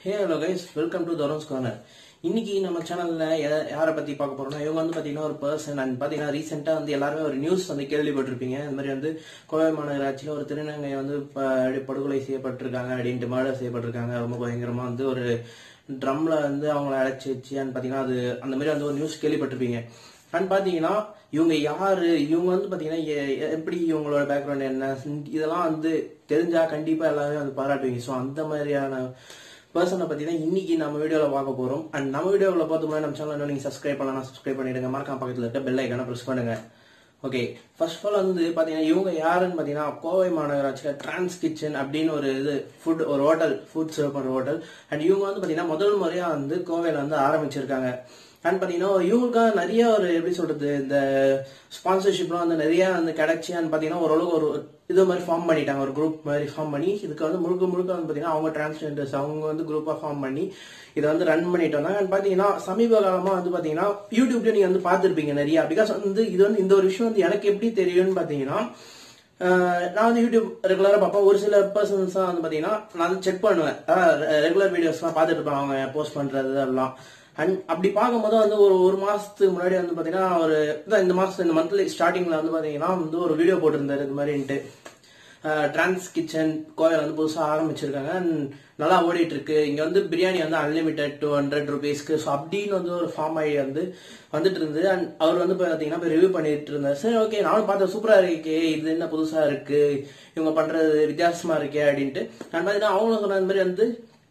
Hey hello guys, welcome to DHARUN'S corner. இன்னைக்கு நம்ம சேனல்ல யாரை பத்தி பார்க்க போறோம்னா இவங்க வந்து பாத்தீங்கன்னா ஒரு பர்சன் அண்ட் பாத்தீங்கன்னா ரீசெண்டா வந்து எல்லாரும் ஒரு நியூஸ் வந்து கேள்விப்பட்டிருப்பீங்க. இந்த மாதிரி வந்து கோவை மாநகராட்சியில ஒரு திருநங்கை வந்து படுகொலை செய்யப்பட்டிருக்காங்க அப்படின்ட்டு மர்டர் செய்யப்பட்டிருக்காங்க. ரொம்ப பயங்கரமா வந்து ஒரு ட்ரம்ல வந்து அவங்கள அடைச்சி வச்சு பாத்தீங்கன்னா அது அந்த மாதிரி வந்து ஒரு நியூஸ் கேள்விப்பட்டிருப்பீங்க. அண்ட் பாத்தீங்கன்னா இவங்க யாரு, இவங்க வந்து பாத்தீங்கன்னா எப்படி இவங்களோட பேக்ரவுண்ட் என்ன இதெல்லாம் வந்து தெரிஞ்சா கண்டிப்பா எல்லாரும் வந்து பாராட்டுவீங்க. ஸோ அந்த மாதிரியான பர்சனை பத்தி தான் இன்னைக்கு நம்ம வீடியோல பார்க்க போறோம். அண்ட் நம்ம வீடியோல பார்த்து முன்னாடி நம்ம சேனல் நீங்க சப்ஸ்கிரைப் பண்ணலாம், சப்ஸ்கிரைப் பண்ணிடுங்க. மறக்காம பக்கத்துல இருக்க பெல் ஐக்கான பிரஸ் பண்ணுங்க. ஓகே, ஃபர்ஸ்ட் ஆஃப் ஆல் வந்து பாத்தீங்கன்னா இவங்க யாருன்னு பாத்தீங்கன்னா கோவை மாநகராட்சியில டிரான்ஸ் கிச்சன் அப்படின்னு ஒரு இது ஒரு ஹோட்டல், ஃபுட் சர்வ் பண்ற ஹோட்டல். அண்ட் இவங்க வந்து பாத்தீங்கன்னா முதல் முறையா வந்து கோவையில வந்து ஆரம்பிச்சிருக்காங்க. அண்ட் பாத்தீங்கன்னா இவங்களுக்காக நிறைய ஒரு எப்படி சொல்றது இந்த ஸ்பான்சர்ஷிப்லாம் வந்து நிறைய வந்து கிடைச்சி அண்ட் பாத்தீங்கன்னா ஓரளவுக்கு ஒரு இது மாதிரி ஃபார்ம் பண்ணிட்டாங்க, ஒரு குரூப் மாதிரி ஃபார்ம் பண்ணி இதுக்கு வந்து முழுக்க வந்து பாத்தீங்கன்னா அவங்க டிரான்ஸ்ஜெண்டர்ஸ் அவங்க வந்து குரூப்பா ஃபார்ம் பண்ணி இதை வந்து ரன் பண்ணிட்டு வந்தாங்க. அண்ட் பாத்தீங்கன்னா சமீப காலமா வந்து பாத்தீங்கன்னா யூடியூப்ல நீங்க வந்து பாத்துருப்பீங்க நிறைய. பிகாஸ் வந்து இது வந்து இந்த ஒரு விஷயம் வந்து எனக்கு எப்படி தெரியும்னு பாத்தீங்கன்னா நான் வந்து யூடியூப் ரெகுலரா பார்ப்பேன். ஒரு சில பர்சன்ஸ் வந்து பாத்தீங்கன்னா நான் வந்து செக் பண்ணுவேன், ரெகுலர் வீடியோஸ் எல்லாம் பாத்துட்டு இருப்பேன் அவங்க போஸ்ட் பண்றது எல்லாம். அண்ட் அப்படி பார்க்கும்போது வந்து ஒரு மாசத்துக்கு முன்னாடி வந்து பாத்தீங்கன்னா ஒரு இந்த மந்த்லி ஸ்டார்டிங்ல வந்து பாத்தீங்கன்னா வந்து ஒரு வீடியோ போட்டிருந்தாரு இது மாதிரின்ட்டு டிரான்ஸ் கிச்சன் கோயில் வந்து புதுசா ஆரம்பிச்சிருக்காங்க. நல்லா ஓடிட்டு இருக்கு. இங்க வந்து பிரியாணி வந்து அன்லிமிட்டட் 200 rupeesக்கு. ஸோ அப்படின்னு வந்து ஒரு ஃபார்ம் ஆகி வந்து வந்துட்டு இருந்தது. அண்ட் அவர் வந்து பாத்தீங்கன்னா போய் ரிவ்யூ பண்ணிட்டு இருந்தாரு. சரி ஓகே, நானும் பார்த்தேன் சூப்பரா இருக்கே, இது என்ன புதுசா இருக்கு, இவங்க பண்றது வித்தியாசமா இருக்கே அப்படின்ட்டு. நான் பாத்தீங்கன்னா அவங்களும் சொன்ன மாதிரி வந்து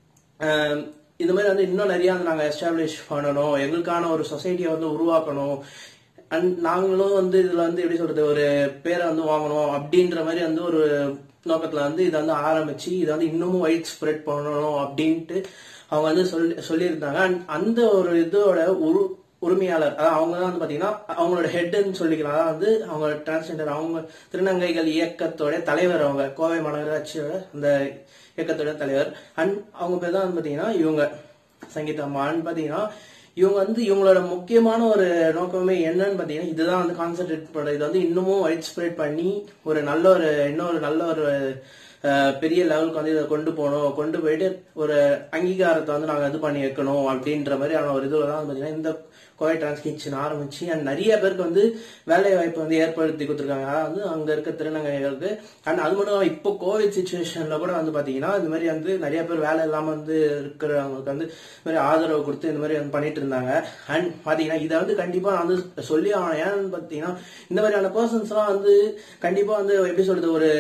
இந்த மாதிரி வந்து இன்னும் நிறைய வந்து நாங்க எஸ்டாப்ளிஷ் பண்ணணும், எங்களுக்கான ஒரு சொசைட்டியை வந்து உருவாக்கணும், அண்ட் நாங்களும் வந்து இதுல வந்து எப்படி சொல்றது ஒரு பேரை வந்து வாங்கணும் அப்படின்ற மாதிரி வந்து ஒரு நோக்கத்துல வந்து இதை வந்து ஆரம்பிச்சு இதை வந்து இன்னமும் வைட் ஸ்ப்ரெட் பண்ணணும் அப்படின்ட்டு அவங்க வந்து சொல்லியிருந்தாங்க. அண்ட் அந்த ஒரு இதோட உரிமையாளர் அவங்க தான் வந்து பாத்தீங்கன்னா அவங்களோட ஹெட்ன்னு சொல்லிக்கலாம். அதான் வந்து அவங்க டிரான்ஸ்ஜெண்டர் அவங்க திருநங்கைகள் இயக்கத்தோட தலைவர், அவங்க கோவை மாநகராட்சியோட அந்த இயக்கத்தோட தலைவர். அண்ட் அவங்க பேர் தான் வந்து பாத்தீங்கன்னா இவங்க சங்கீதா அம்மா. அண்ட் பாத்தீங்கன்னா இவங்க வந்து இவங்களோட முக்கியமான ஒரு நோக்கமே என்னன்னு பாத்தீங்கன்னா இதுதான் வந்து கான்சென்ட்ரேட் பண்ற, இது வந்து இன்னமும் வைட் ஸ்ப்ரெட் பண்ணி ஒரு இன்னொரு நல்ல ஒரு பெரிய லெவலுக்கு வந்து இதை கொண்டு போயிட்டு ஒரு அங்கீகாரத்தை வந்து நாங்க இது பண்ணி வைக்கணும் அப்படின்ற மாதிரியான ஒரு இதுல தான் பாத்தீங்கன்னா இந்த கோவை டிரான்ஸ் கிச்சன் ஆரம்பிச்சு அண்ட் நிறைய பேருக்கு வந்து வேலை வாய்ப்பு வந்து ஏற்படுத்தி கொடுத்துருக்காங்க. வந்து அங்க இருக்க திருநங்கைகளுக்கு. அண்ட் அது மட்டும் இப்போ கோவிட் சுச்சுவேஷன்ல கூட வந்து பாத்தீங்கன்னா இந்த மாதிரி வந்து நிறைய பேர் வேலை இல்லாம வந்து இருக்கிறவங்களுக்கு வந்து இந்த மாதிரி ஆதரவு கொடுத்து இந்த மாதிரி வந்து பண்ணிட்டு இருந்தாங்க. அண்ட் பாத்தீங்கன்னா இதை வந்து கண்டிப்பா நான் வந்து சொல்லி ஆகணும். ஏன்னு பாத்தீங்கன்னா இந்த மாதிரியான பர்சன்ஸ் எல்லாம் வந்து கண்டிப்பா வந்து எப்படி சொல்றது ஒரு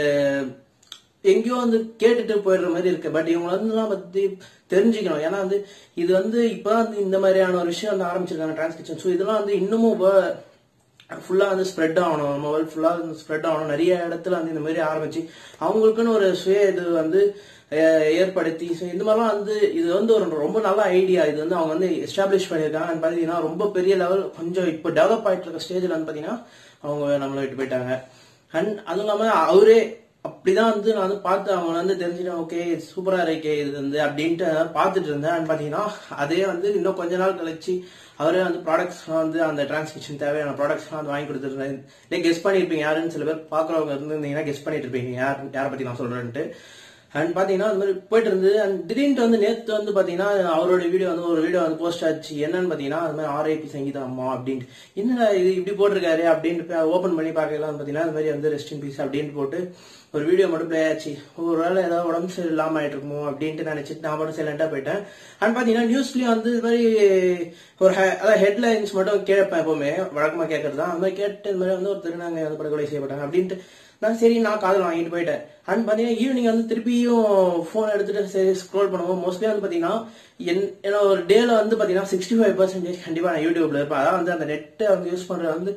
எங்கேயோ வந்து கேட்டுட்டு போயிடுற மாதிரி இருக்கு. பட் இவங்க வந்து பத்தி தெரிஞ்சுக்கணும். ஏன்னா வந்து இது வந்து இப்பதான் வந்து இந்த மாதிரியான ஒரு விஷயம் வந்து ஆரம்பிச்சிருக்காங்க டிரான்ஸ் கிச்சன். ஸோ இதெல்லாம் வந்து இன்னமும் ஃபுல்லா வந்து ஸ்ப்ரெட் ஆகணும், நம்ம வேர்ல்ட் ஃபுல்லா ஸ்ப்ரெட் ஆகணும். நிறைய இடத்துல வந்து இந்த மாதிரி ஆரம்பிச்சு அவங்களுக்குன்னு ஒரு சுய இது வந்து ஏற்படுத்தி இந்த மாதிரிலாம் வந்து இது வந்து ஒரு ரொம்ப நல்ல ஐடியா. இது வந்து அவங்க வந்து எஸ்டாப்ளிஷ் பண்ணியிருக்காங்க. பாத்தீங்கன்னா ரொம்ப பெரிய லெவல் கொஞ்சம் இப்போ டெவலப் ஆயிட்டு இருக்க ஸ்டேஜ்ல வந்து பாத்தீங்கன்னா அவங்க நம்மள விட்டு போயிட்டாங்க. அண்ட் அதுவும் இல்லாம அவரே அப்படிதான் வந்து நான் வந்து பார்த்து அவங்க வந்து தெரிஞ்சுட்டேன், ஓகே சூப்பரா இருக்கே இது வந்து அப்படின்ட்டு பார்த்துட்டு இருந்தேன். அண்ட் பாத்தீங்கன்னா அதே வந்து இன்னும் கொஞ்ச நாள் கழிச்சு அவரே வந்து ப்ராடக்ட்ஸ் வந்து அந்த டிரான்ஸ்கிரிப்ஷன் தேவையான ப்ராடக்ட்ஸ் வந்து வாங்கி கொடுத்துருந்தேன். கெஸ் பண்ணிருப்பீங்க யாருன்னு, சில பேர் பாக்குறவங்க இருந்தீங்கன்னா கெஸ் பண்ணிட்டு இருப்பீங்க யாரை பத்தி நான் சொல்றேன்ட்டு. அண்ட் பாத்தீங்கன்னா அந்த மாதிரி போயிட்டு இருந்தது. அண்ட் திடீர்னு வந்து நேற்று வந்து பாத்தீங்கன்னா அவரோட ஒரு வீடியோ வந்து போஸ்ட் ஆச்சு. என்னன்னு பாத்தீங்கன்னா அது மாதிரி RIP சங்கீதா அம்மா அப்படின்ட்டு என்ன இது இப்படி போட்டிருக்காரு அப்படின்ட்டு ஓபன் பண்ணி பாக்கலாம். பாத்தீங்கன்னா அந்த மாதிரி வந்து ரெஸ்ட் இன் பீஸ் அப்படின்ட்டு போட்டு ஒரு வீடியோ மட்டும் பிளே ஆச்சு. ஒரு வேளை ஏதாவது உடம்பு சரி இல்லாம ஆயிட்டு இருக்குமோ அப்படின்ட்டு நினைச்சிட்டு நான் மட்டும் சைலண்டா போயிட்டேன். அண்ட் பாத்தீங்கன்னா நியூஸ்லயும் வந்து இது மாதிரி ஒரு அதாவது ஹெட்லைன்ஸ் மட்டும் கேட்பேன், எப்பவுமே வழக்கமா கேட்கறது தான். அந்த மாதிரி கேட்டு இந்த மாதிரி வந்து ஒரு திருநங்கை வந்து படுகொலை செய்யப்பட்டாங்க அப்படின்ட்டு நான் காதல் வாங்கிட்டு போயிட்டேன். அண்ட் பாத்தீங்கன்னா ஈவினிங் வந்து திருப்பியும் போன் எடுத்துட்டு சரி ஸ்க்ரோல் பண்ணுவோம். மோஸ்ட்லி வந்து பாத்தீங்கன்னா என்ன ஒரு டேல வந்து பாத்தீங்கன்னா 65% கண்டிப்பா நான் யூடியூப்ல இருப்பேன். அதான் வந்து அந்த நெட்டை வந்து யூஸ் பண்றது வந்து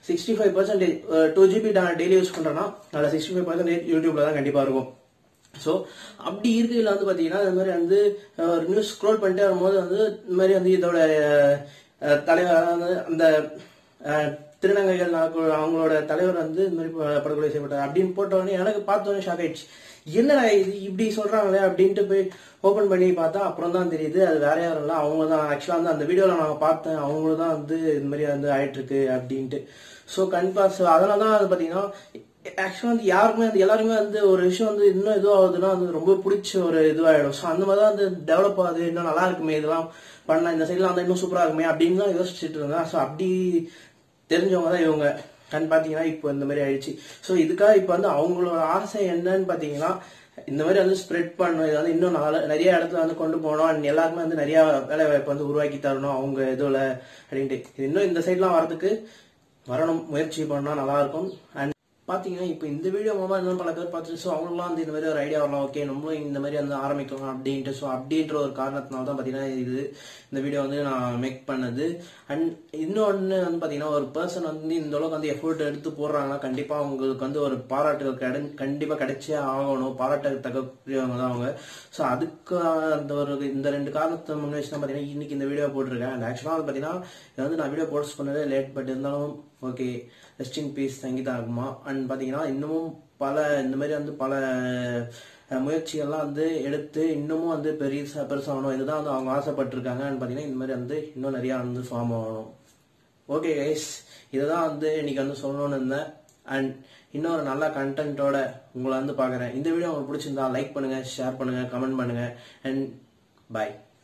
65% 2 GB டெய்லி யூஸ் பண்றேன்னா அதுல 65% யூடியூப்ல தான் கண்டிப்பா இருக்கும். சோ அப்படி இருக்கையில வந்து பாத்தீங்கன்னா இந்த மாதிரி வந்து ஒரு நியூஸ் ஸ்க்ரோல் பண்ணிட்டே வரும்போது வந்து இந்த மாதிரி வந்து இதோட தலைவர் அந்த திருநங்கைகள் அவங்களோட தலைவர் வந்து இந்த மாதிரி படுகொலை செய்யப்பட்டார் அப்படின்னு போட்டோடனே எனக்கு பார்த்தோன்னே ஷாக் ஆயிடுச்சு. என்னடா இது இப்படி சொல்றாங்களே அப்படின்ட்டு போய் ஓபன் பண்ணி பார்த்தா அப்புறம் தான் தெரியுது அது வேற யாரும் இல்ல, அவங்க தான் ஆக்சுவலா வந்து அந்த வீடியோல நான் பார்த்தேன், அவங்களும் தான் வந்து இந்த மாதிரி வந்து ஆயிட்டு இருக்கு அப்படின்ட்டு. ஸோ கண்டிப்பா அதனாலதான் அது பாத்தீங்கன்னா ஆக்சுவலா வந்து யாருக்குமே வந்து எல்லாருமே வந்து ஒரு விஷயம் வந்து இன்னும் இதுவாகுதுன்னா வந்து ரொம்ப பிடிச்ச ஒரு இதுவாயிடும். ஸோ அந்த மாதிரி தான் வந்து டெவலப் ஆகுது, இன்னும் நல்லா இருக்குமே இதெல்லாம் பண்ணலாம், இந்த சைட்லாம் வந்து இன்னும் சூப்பரா இருக்குமே அப்படின்னு தான் யோசிச்சுட்டு இருந்தேன். ஸோ அப்படி தெரிஞ்சவங்க தான் இவங்க. கண் பாத்தீங்கன்னா இப்போ இந்த மாதிரி ஆயிடுச்சு. ஸோ இதுக்காக இப்போ வந்து அவங்களோட ஆசை என்னன்னு பாத்தீங்கன்னா இந்த மாதிரி வந்து ஸ்ப்ரெட் பண்ணணும், இது வந்து இன்னும் நிறைய இடத்துல வந்து கொண்டு போகணும், அண்ட் எல்லாருக்குமே வந்து நிறைய வேலை வாய்ப்பு வந்து உருவாக்கி தரணும் அவங்க இதுல அப்படின்ட்டு. இது இன்னும் இந்த சைட்லாம் வரணும், முயற்சி பண்ணா நல்லா இருக்கும். அண்ட் பாத்தீங்கன்னா இப்போ இந்த வீடியோ மூலமா இன்னும் பல பேர் பார்த்துட்டு ஸோ அவங்களுக்குலாம் வந்து இந்த மாதிரி ஒரு ஐடியா வரலாம், ஓகே நம்மளும் இந்த மாதிரி வந்து ஆரம்பிக்கலாம் அப்படின்ட்டு. ஸோ அப்படின்ற ஒரு காரணத்தினால தான் பாத்தீங்கன்னா இந்த வீடியோ வந்து நான் மேக் பண்ணது. அண்ட் இன்னொன்னு வந்து பாத்தீங்கன்னா ஒரு பர்சன் வந்து இந்த அளவுக்கு வந்து எஃபோர்ட் எடுத்து போடுறாங்கன்னா கண்டிப்பா அவங்களுக்கு வந்து ஒரு பாராட்டுகள் கண்டிப்பா கிடைச்சே ஆகணும், பாராட்டத்தக்கவங்க தான் அவங்க. ஸோ அதுக்கு இந்த 2 காரணத்தை முன் வச்சு தான் பாத்தீங்கன்னா இன்னைக்கு இந்த வீடியோ போட்டிருக்கேன். அண்ட் ஆக்சுவலா வந்து பாத்தீங்கன்னா இது வந்து நான் வீடியோ போஸ்ட் பண்ணவே லேட், பட் இருந்தாலும் okay, rest in peace Sangeetha அம்மா. அண்ட் பாத்தீங்கன்னா இன்னமும் இந்த மாதிரி வந்து பல முயற்சிகள்லாம் வந்து எடுத்து இன்னமும் வந்து பெருசாகணும், இதுதான் வந்து அவங்க ஆசைப்பட்டிருக்காங்க. அண்ட் பாத்தீங்கன்னா இந்த மாதிரி வந்து இன்னும் நிறைய வந்து ஃபார்ம் ஆகணும். ஓகே கைஸ், இதுதான் வந்து இன்னைக்கு வந்து சொல்லணும்னு இருந்தேன். அண்ட் இன்னொரு நல்ல கண்டென்ட்டோட உங்களை வந்து பாக்குறேன். இந்த வீடியோ உங்களுக்கு பிடிச்சிருந்தா லைக் பண்ணுங்க, ஷேர் பண்ணுங்க, கமெண்ட் பண்ணுங்க. அண்ட் பாய்.